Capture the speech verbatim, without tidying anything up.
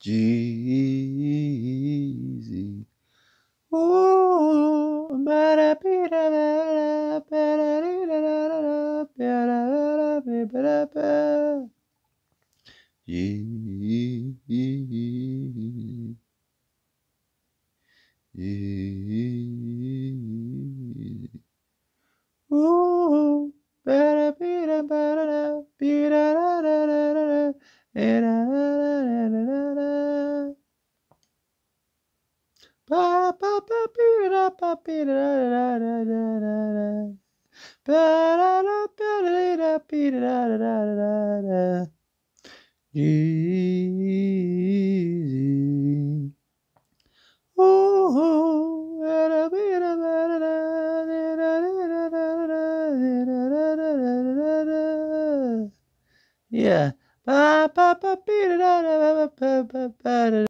Jeezy. Ooh, ba-da-be-da-ba-da, ba-da-dee-da-da-da-da, ba-da-da-da-ba-ba-da-ba. Jeezy. Jeezy. Ooh, ba-da-be-da-ba-da-da, be-da-da-da-da-da, be-da-da-da-da-da-da. Ba ba ba be da ba be da da da da da da. Ba da da ba da da be da da da da da. Jeezy. Ooh, ba da be da ba da da da da da da da da da da. Yeah. Ba ba ba be da da da ba ba ba ba da.